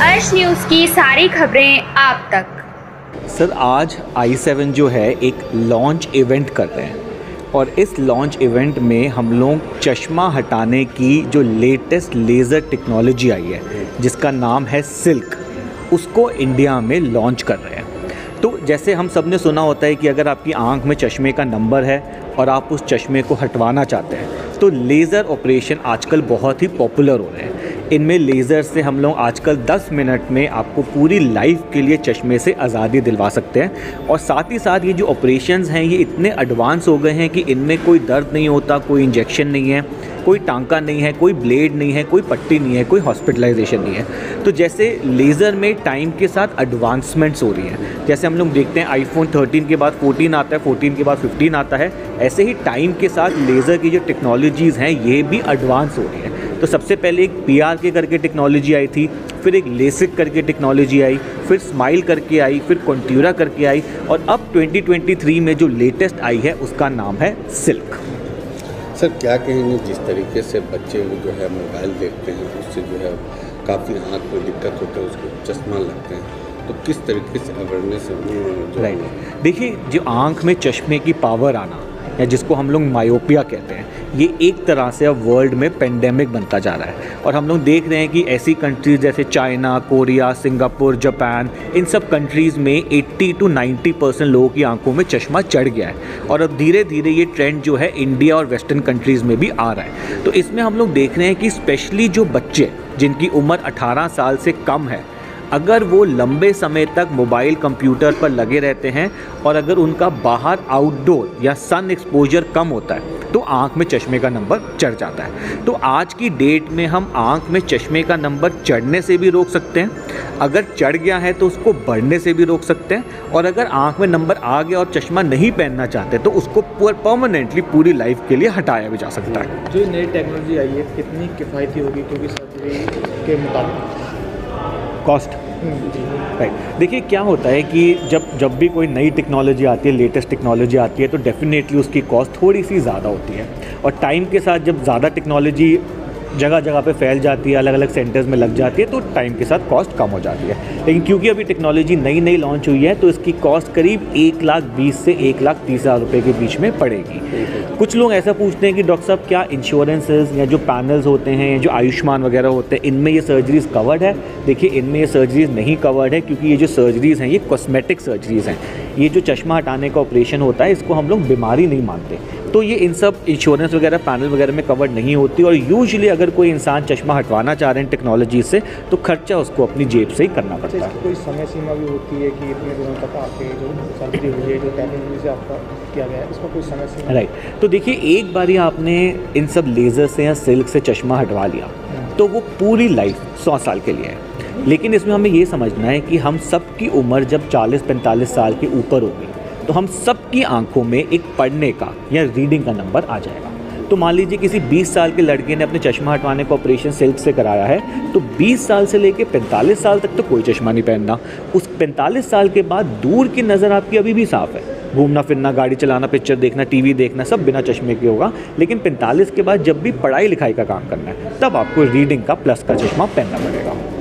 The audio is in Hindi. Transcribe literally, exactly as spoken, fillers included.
अर्श न्यूज़ की सारी खबरें आप तक। सर आज आई सेवन जो है एक लॉन्च इवेंट कर रहे हैं और इस लॉन्च इवेंट में हम लोग चश्मा हटाने की जो लेटेस्ट लेज़र टेक्नोलॉजी आई है जिसका नाम है सिल्क, उसको इंडिया में लॉन्च कर रहे हैं। तो जैसे हम सब ने सुना होता है कि अगर आपकी आंख में चश्मे का नंबर है और आप उस चश्मे को हटवाना चाहते हैं तो लेज़र ऑपरेशन आजकल बहुत ही पॉपुलर हो रहे हैं। इनमें लेज़र से हम लोग आजकल दस मिनट में आपको पूरी लाइफ के लिए चश्मे से आज़ादी दिलवा सकते हैं। और साथ ही साथ ये जो ऑपरेशंस हैं ये इतने एडवांस हो गए हैं कि इनमें कोई दर्द नहीं होता, कोई इंजेक्शन नहीं है, कोई टांका नहीं है, कोई ब्लेड नहीं है, कोई पट्टी नहीं है, कोई हॉस्पिटलाइजेशन नहीं है। तो जैसे लेज़र में टाइम के साथ एडवांसमेंट्स हो रही हैं, जैसे हम लोग देखते हैं आईफोन थर्टीन के बाद फोर्टीन आता है, फोर्टीन के बाद फिफ्टीन आता है, ऐसे ही टाइम के साथ लेज़र की जो टेक्नोलॉजीज़ हैं ये भी एडवांस हो रही हैं। तो सबसे पहले एक पी आर के करके टेक्नोलॉजी आई थी, फिर एक लेसिक करके टेक्नोलॉजी आई, फिर स्माइल करके आई, फिर कॉन्ट्यूरा करके आई और अब ट्वेंटी ट्वेंटी थ्री में जो लेटेस्ट आई है उसका नाम है सिल्क। सर क्या कहेंगे, जिस तरीके से बच्चे जो है मोबाइल देखते हैं उससे जो है काफ़ी आँख में दिक्कत होता है, उसको चश्मा लगते हैं, तो किस तरीके से अवेयरनेस राइट। देखिए, जो आँख में चश्मे की पावर आना या जिसको हम लोग मायोपिया कहते हैं, ये एक तरह से अब वर्ल्ड में पेंडेमिक बनता जा रहा है। और हम लोग देख रहे हैं कि ऐसी कंट्रीज़ जैसे चाइना, कोरिया, सिंगापुर, जापान, इन सब कंट्रीज़ में अस्सी टू नब्बे परसेंट लोगों की आंखों में चश्मा चढ़ गया है और अब धीरे धीरे ये ट्रेंड जो है इंडिया और वेस्टर्न कंट्रीज़ में भी आ रहा है। तो इसमें हम लोग देख रहे हैं कि स्पेशली जो बच्चे जिनकी उम्र अठारह साल से कम है, अगर वो लंबे समय तक मोबाइल कंप्यूटर पर लगे रहते हैं और अगर उनका बाहर आउटडोर या सन एक्सपोजर कम होता है तो आँख में चश्मे का नंबर चढ़ जाता है। तो आज की डेट में हम आँख में चश्मे का नंबर चढ़ने से भी रोक सकते हैं, अगर चढ़ गया है तो उसको बढ़ने से भी रोक सकते हैं, और अगर आँख में नंबर आ गया और चश्मा नहीं पहनना चाहते तो उसको परमानेंटली पूरी लाइफ के लिए हटाया भी जा सकता है। जो नई टेक्नोलॉजी आई है कितनी किफ़ायती होगी, क्योंकि सर्जरी के मुताबिक कॉस्ट राइट। देखिए क्या होता है कि जब जब भी कोई नई टेक्नोलॉजी आती है, लेटेस्ट टेक्नोलॉजी आती है, तो डेफिनेटली उसकी कॉस्ट थोड़ी सी ज़्यादा होती है। और टाइम के साथ जब ज़्यादा टेक्नोलॉजी जगह जगह पे फैल जाती है, अलग अलग सेंटर्स में लग जाती है, तो टाइम के साथ कॉस्ट कम हो जाती है। लेकिन क्योंकि अभी टेक्नोलॉजी नई नई लॉन्च हुई है तो इसकी कॉस्ट करीब एक लाख बीस से एक लाख तीस हज़ार रुपये के बीच में पड़ेगी। कुछ लोग ऐसा पूछते हैं कि डॉक्टर साहब क्या इंश्योरेंसेज या जो पैनल्स होते हैं, जो आयुष्मान वगैरह होते हैं, इनमें ये सर्जरीज़ कवर्ड है? देखिए, इनमें ये सर्जरीज़ नहीं कवर्ड है, क्योंकि ये जो सर्जरीज़ हैं ये कॉस्मेटिक सर्जरीज़ हैं। ये जो चश्मा हटाने का ऑपरेशन होता है इसको हम लोग बीमारी नहीं मानते, तो ये इन सब इंश्योरेंस वगैरह पैनल वगैरह में कवर नहीं होती। और यूजुअली अगर कोई इंसान चश्मा हटवाना चाह रहे हैं टेक्नोलॉजी से तो खर्चा उसको अपनी जेब से ही करना पड़ता है। कोई समय सीमा भी होती है कि इतने दिनों तक आपके जो सर्जरी हुई है, जो टेक्नोलॉजी से आपका किया गया है, इसका कोई समय सीमा? राइट। तो देखिए, एक बार ही आपने इन सब लेज़र से या सिल्क से चश्मा हटवा लिया तो वो पूरी लाइफ सौ साल के लिए है। लेकिन इसमें हमें ये समझना है कि हम सब की उम्र जब चालीस पैंतालीस साल के ऊपर होगी तो हम सबकी आंखों में एक पढ़ने का या रीडिंग का नंबर आ जाएगा। तो मान लीजिए किसी बीस साल के लड़के ने अपने चश्मा हटवाने का ऑपरेशन सिल्क से कराया है, तो बीस साल से लेके पैंतालीस साल तक तो कोई चश्मा नहीं पहनना। उस पैंतालीस साल के बाद दूर की नज़र आपकी अभी भी साफ़ है, घूमना फिरना, गाड़ी चलाना, पिक्चर देखना, टीवी देखना सब बिना चश्मे के होगा। लेकिन पैंतालीस के बाद जब भी पढ़ाई लिखाई का काम करना है तब आपको रीडिंग का प्लस का चश्मा पहनना पड़ेगा।